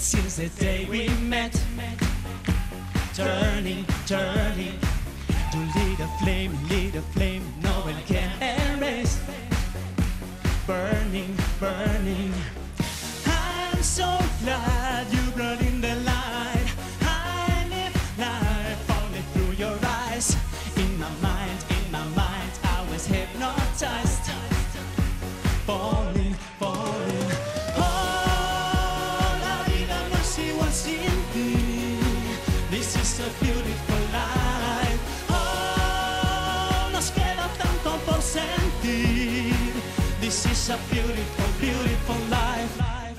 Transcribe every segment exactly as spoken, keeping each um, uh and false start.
since the day we met. Turning, turning to lead a flame, lead a flame no one can erase. Burning, burning. I'm so glad you brought in the light. I live life only through your eyes. In my mind, in my mind, I was hypnotized. Falling, falling. Oh, la vida no es igual sin ti. This is a beautiful life. Oh, nos queda tanto por sentir. This is a beautiful, beautiful life.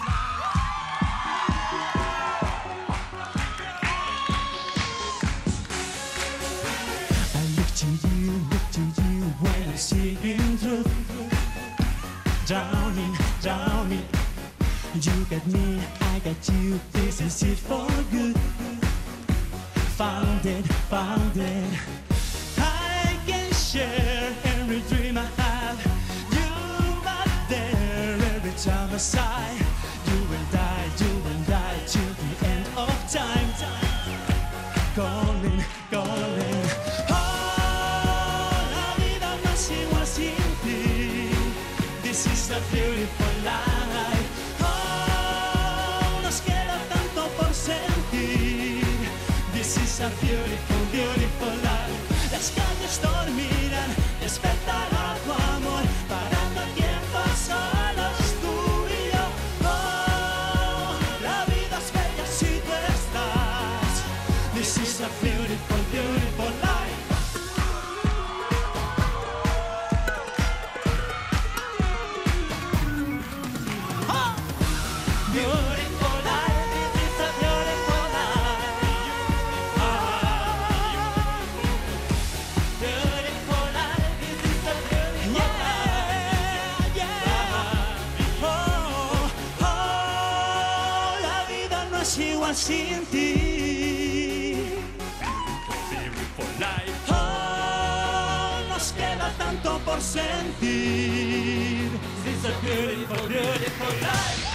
I look to you, look to you when I see in truth. Drowning, drowning. You got me, I got you. This is it for good. Found it, found it. I can share every dream I have. You are there every time I sigh. You will die, you will die till the end of time. Calling, calling. Oh, la vida no es igual sin ti. This is a beautiful life. Oh, nos queda tanto por sentir. This is a beautiful, beautiful life. Las calles dormirán, despertará tu amor, parando el tiempo solos tú y yo. Oh, la vida es bella si tú estás. This is a beautiful, beautiful life. Oh, beautiful life, this is a beautiful life. Beautiful life, this is a beautiful life. Yeah, oh, oh, la vida no es igual sin ti. Beautiful life. Oh, nos queda tanto por sentir. This is a beautiful, beautiful life.